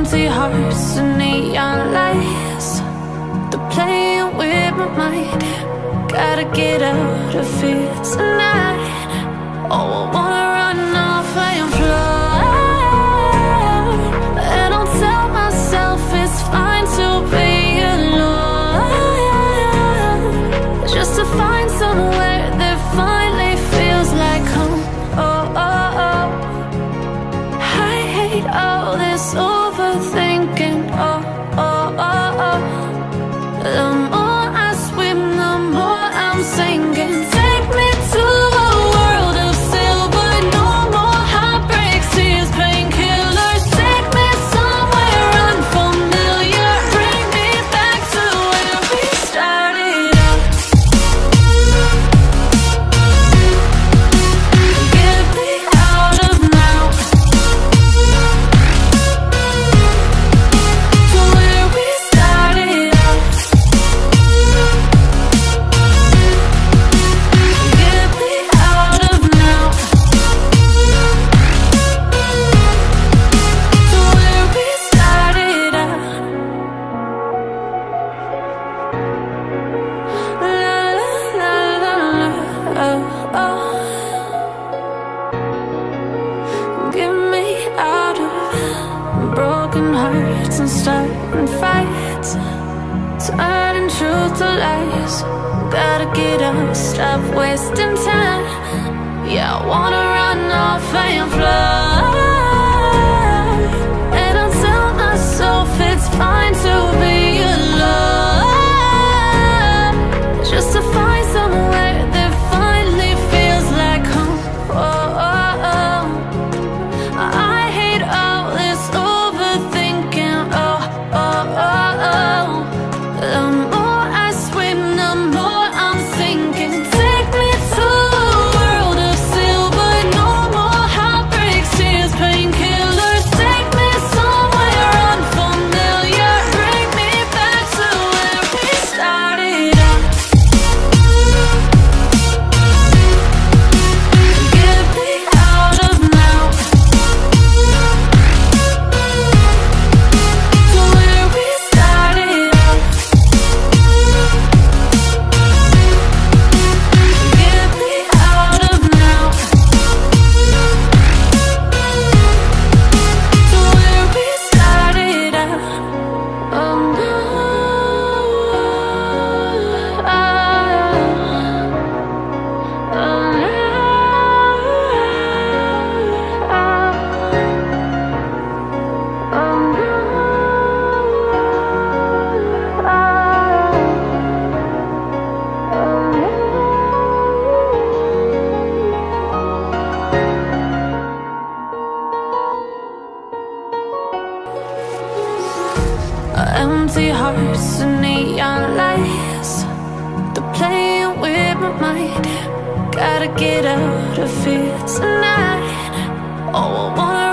Empty hearts and neon lights, they're playing with my mind. Gotta get out of here tonight. Oh, I wanna run off and fly, and I'll tell myself it's fine to be alone, just to find somewhere that finally feels like home. Oh, oh, oh. I hate all this overthinking. Oh, oh, oh, oh. The more I swim, the more I'm sinking. Take me to a world of silver. No more heartbreaks, tears, painkillers. Take me somewhere unfamiliar. Bring me back to where we started out. Get me out of now, to where we started out. Get me out of now, to where we started out. La la la la la, oh, oh. Get me out of broken hearts and starting fights, turning truth to lies. Gotta get up, stop wasting time. Yeah, I wanna run off and fly, and I'll tell myself it's fine to be alone, just to find somewhere that finally feels like home. Oh, oh, oh. I hate all this overthinking. Oh, oh, oh, oh. The more I swim, the more I'm sinking. Take me to a world of silver. No more heartbreaks, tears, painkillers. Take me somewhere unfamiliar. Bring me back to where we started out. Get me out of now, to where we started out. Get me out of now, to where we started out. Oh no, empty hearts and neon lights, they're playing with my mind. Gotta get out of here tonight. Oh, I wanna